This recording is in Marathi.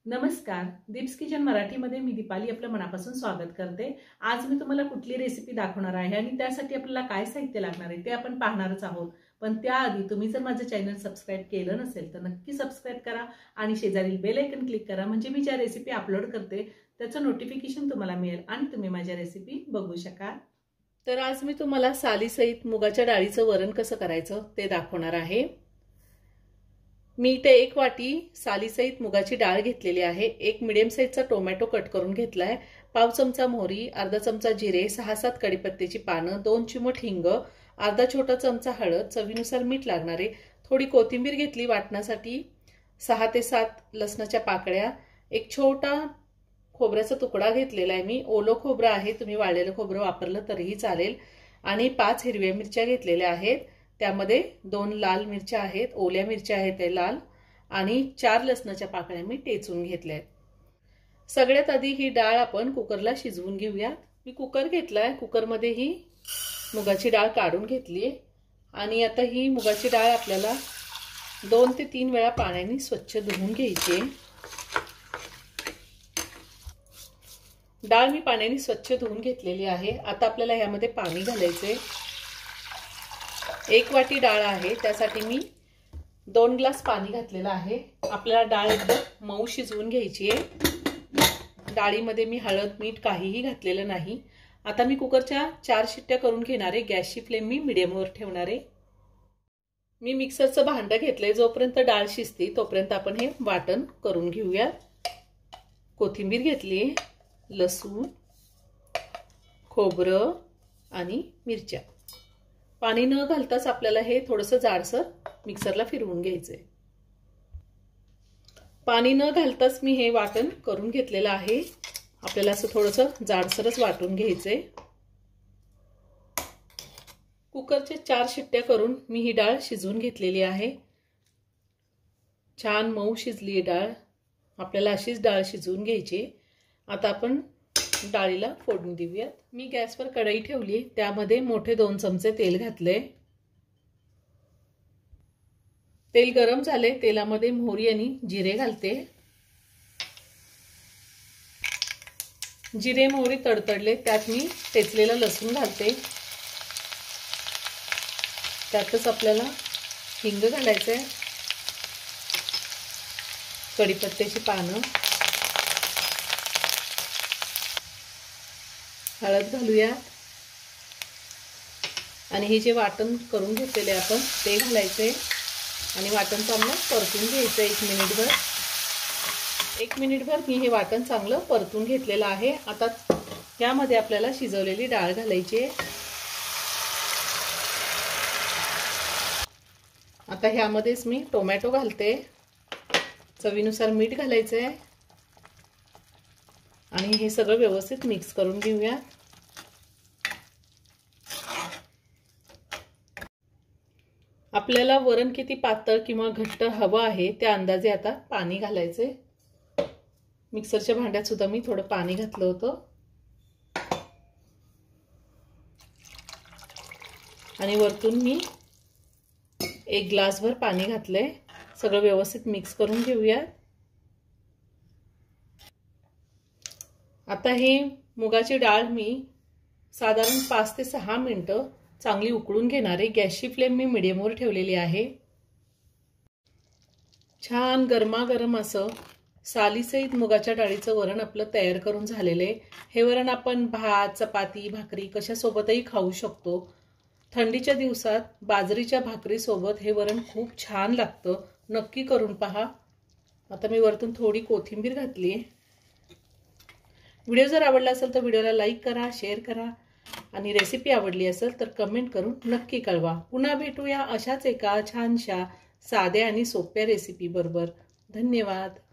नमस्कार, दीप्स किचन मराठीमध्ये मी दीपाली आपलं मनापासून स्वागत करते। आज मी तुम्हाला कुठली रेसिपी दाखवणार आहे आणि त्यासाठी आपल्याला काय साहित्य लागणार आहे ते आपण पाहणारच आहोत। पण त्याआधी तुम्ही जर माझं चॅनल सबस्क्राइब केलं नसेल तर नक्की सबस्क्राइब करा आणि शेजारील बेल आयकन क्लिक करा, म्हणजे मी ज्या रेसिपी अपलोड करते त्याचं नोटिफिकेशन तुम्हाला मिळेल आणि तुम्ही माझ्या रेसिपी बघू शकाल। तर आज मी तुम्हाला सालीसहित मुगाच्या डाळीचं वरण कसं करायचं ते दाखवणार आहे। मी इथे 1 वाटी सालीसहित मुगाची डाळ घेतलेली आहे। 1 मीडियम साइजचा टोमॅटो कट करून घेतलाय, पाव चमचा मोहरी, अर्धा चमचा जिरे, 6-7 कढीपत्त्याची पानं, 2 चिमूट हिंग, अर्धा छोटा चमचा हळद, चवीनुसार मीठ लागणार आहे। थोडी कोथिंबीर घेतली वाटण्यासाठी, 6 ते 7 लसणाच्या पाकळ्या, एक छोटा खोबऱ्याचा तुकडा घेतलेला आहे मी, ओलं खोबरं आहे, तुम्ही वाळलेलं खोबरं वापरलं तरीही चालेल, आणि 5 हिरव्या मिरच्या घेतलेल्या आहेत। त्यामध्ये 2 लाल मिरच्या आहेत, ओल्या मिरच्या आहेत ते लाल, आणि 4 लसणाच्या पाकळ्या मी टेचून घेतल्या आहेत। सगळ्यात आधी ही डाळ आपण कुकरला शिजवून घेऊया। मी कुकर घेतलाय, कुकरमध्ये ही मुगाची डाळ काढून घेतली आणि आता ही मुगाची डाळ आपल्याला 2 ते 3 वेळा पाण्याने स्वच्छ धुवून घ्यायची। डाळ मी पाण्याने स्वच्छ धुवून घेतलेली आहे। आता आपल्याला यामध्ये पाणी घालायचे। 1 वाटी डाळ आहे त्यासाठी मी 2 ग्लास पाणी घातलेलं आहे। आपल्याला डाळ एकदम मऊ शिजवून घ्यायची आहे। डाळीमध्ये मी हळद मीठ काहीही घातलेलं नाही। आता मी कुकरच्या 4 शिट्ट्या करून घेणार आहे। गॅसची फ्लेम मी मीडियमवर ठेवणार आहे। मी मिक्सरचं भांडं घेतलंय, जोपर्यंत डाळ शिजते तोपर्यंत आपण हे वाटण करून घेऊया। कोथिंबीर घेतली, लसूण, खोबरं आणि मिरच्या। पाणी न घालताच आपल्याला हे थोडंसं जाडसर मिक्सरला फिरवून घ्यायचंय। पाणी न घालताच मी हे वाटण करून घेतलेलं आहे। आपल्याला असं थोडंसं जाडसरच वाटून घ्यायचंय। कुकरचे 4 शिट्ट्या करून मी ही डाळ शिजवून घेतलेली आहे। छान मऊ शिजली आहे डाळ, आपल्याला अशीच डाळ शिजवून घ्यायची। आता आपण डाळीला फोडणी देऊयात। मी गॅसवर कढई ठेवली, त्यामध्ये मोठे 2 चमचे तेल घातले। तेल गरम झाले, तेलामध्ये मोहरी आणि जिरे घालते। जिरे मोहरी तडतडले, त्यात मी ठेचलेलं लसूण घालते। त्यातच आपल्याला हिंग घालायचंय, कढीपत्त्याची पानं, हळद घालूया आणि हे जे वाटण करून घेतलेले आपण ते घालायचे आणि वाटण चांगलं परतून घ्यायचं 1 मिनिटभर। 1 मिनिटभर मी हे वाटण चांगलं परतून घेतलेलं आहे। आता यामध्ये आपल्याला शिजवलेली डाळ घालायची। आता ह्यामध्येच मी टोमॅटो घालते, चवीनुसार मीठ घालायचंय आणि हे सगळं व्यवस्थित मिक्स करून घेऊया। आपल्याला वरण किती पातळ किंवा घट्ट हवं आहे त्या अंदाजे आता पाणी घालायचे। मिक्सरच्या भांड्यात सुद्धा मी थोडं पाणी घातलं होतं आणि वरतून मी 1 ग्लासभर पाणी घातलंय। सगळं व्यवस्थित मिक्स करून घेऊया। आता हे मुगाची डाळ मी साधारण 5 ते 6 मिनिटं चांगली उकळून घेणार आहे। गॅसची फ्लेम मी मीडियमवर ठेवलेली आहे। छान गरमागरम असं सालीसहित मुगाच्या डाळीचं वरण आपलं तयार करून झालेलं आहे। हे वरण आपण भात, चपाती, भाकरी कशासोबतही खाऊ शकतो। थंडीच्या दिवसात बाजरीच्या भाकरीसोबत हे वरण खूप छान लागतं, नक्की करून पहा। आता मी वरतून थोडी कोथिंबीर घातली। व्हिडिओ जर आवडला असेल तर व्हिडिओला लाईक करा, शेअर करा आणि रेसिपी आवडली असेल तर कमेंट करून नक्की कळवा। पुन्हा भेटूया अशाच एका छानशा साध्या आणि सोप्या रेसिपी बरोबर। धन्यवाद।